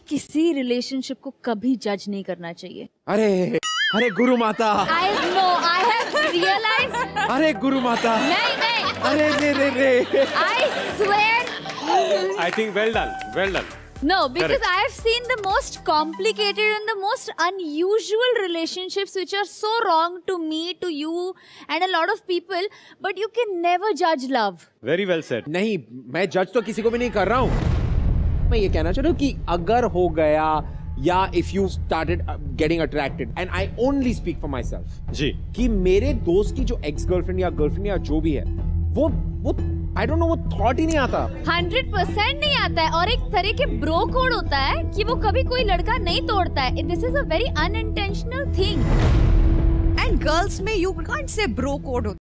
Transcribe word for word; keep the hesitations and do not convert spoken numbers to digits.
किसी रिलेशनशिप को कभी जज नहीं करना चाहिए। अरे अरे गुरु माता, I know, I have realised. अरे गुरु माता, नहीं नहीं, अरे रे रे रे, I swear. I think well done, well done. No, because Correct. I have seen the most complicated and the most unusual relationships which are so wrong to me, to you and a lot of people, but you can never judge love. Very well said. नहीं, मैं जज तो किसी को भी नहीं कर रहा हूँ। मैं ये कहना चाह रहा हूँ कि अगर हो गया या if you started getting attracted and I only speak for myself जी कि मेरे दोस्त की जो एक्स गर्लफ्रेंड या गर्लफ्रेंड या जो भी है वो वो I don't know, वो थॉट ही नहीं आता। हंड्रेड परसेंट नहीं आता है, और एक तरह के ब्रो कोड होता है कि वो कभी कोई लड़का नहीं तोड़ता है। This is a very unintentional thing. And girls में you can't say bro code